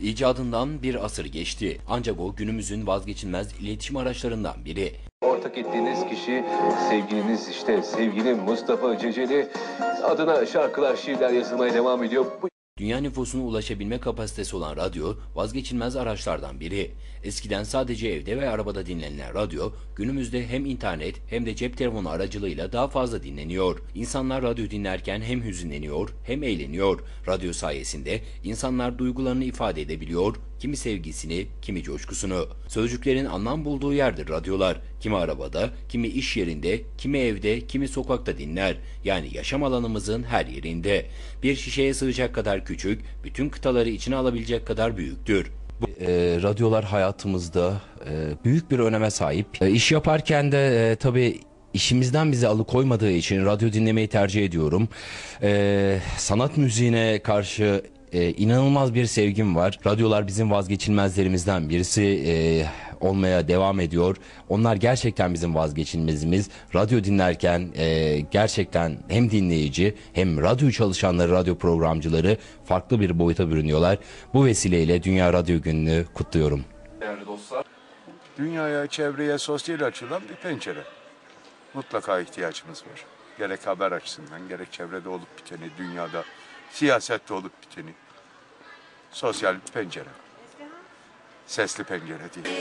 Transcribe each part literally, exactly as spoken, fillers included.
İcadından bir asır geçti. Ancak o günümüzün vazgeçilmez iletişim araçlarından biri. Ortak ettiğiniz kişi sevgiliniz, işte sevgili Mustafa Ceceli, adına şarkılar, şiirler yazılmaya devam ediyor. Bu... Dünya nüfusuna ulaşabilme kapasitesi olan radyo vazgeçilmez araçlardan biri. Eskiden sadece evde ve arabada dinlenilen radyo günümüzde hem internet hem de cep telefonu aracılığıyla daha fazla dinleniyor. İnsanlar radyo dinlerken hem hüzünleniyor hem eğleniyor. Radyo sayesinde insanlar duygularını ifade edebiliyor, kimi sevgisini, kimi coşkusunu. Sözcüklerin anlam bulduğu yerdir radyolar. Kimi arabada, kimi iş yerinde, kimi evde, kimi sokakta dinler. Yani yaşam alanımızın her yerinde. Bir şişeye sığacak kadar küçük, bütün kıtaları içine alabilecek kadar büyüktür. Bu, e, radyolar hayatımızda e, büyük bir öneme sahip. E, iş yaparken de e, tabii işimizden bizi alıkoymadığı için radyo dinlemeyi tercih ediyorum. E, sanat müziğine karşı e, inanılmaz bir sevgim var. Radyolar bizim vazgeçilmezlerimizden birisi e, olmaya devam ediyor. Onlar gerçekten bizim vazgeçilmezimiz. Radyo dinlerken e, gerçekten hem dinleyici hem radyo çalışanları, radyo programcıları farklı bir boyuta bürünüyorlar. Bu vesileyle Dünya Radyo Günü'nü kutluyorum. Değerli dostlar, dünyaya, çevreye, sosyal açıdan bir pencere. Mutlaka ihtiyacımız var. Gerek haber açısından, gerek çevrede olup biteni, dünyada, siyasette olup biteni. Sosyal bir pencere. Sesli pencere değil.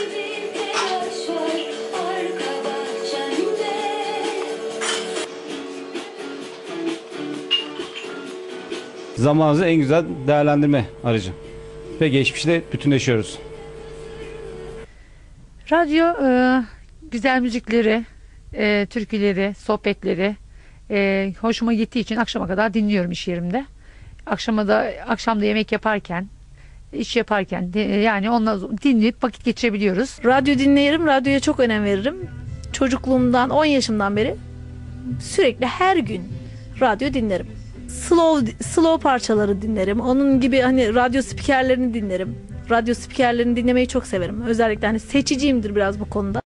Zamanımızı en güzel değerlendirme aracı. Ve geçmişte bütünleşiyoruz. Radyo e, güzel müzikleri, e, türküleri, sohbetleri e, hoşuma gittiği için akşama kadar dinliyorum iş yerimde. Akşama da akşamda yemek yaparken, iş yaparken yani onunla dinleyip vakit geçirebiliyoruz. Radyo dinlerim, radyoya çok önem veririm. Çocukluğumdan on yaşımdan beri sürekli her gün radyo dinlerim. Slow slow parçaları dinlerim. Onun gibi hani radyo spikerlerini dinlerim. Radyo spikerlerini dinlemeyi çok severim. Özellikle hani seçiciyimdir biraz bu konuda.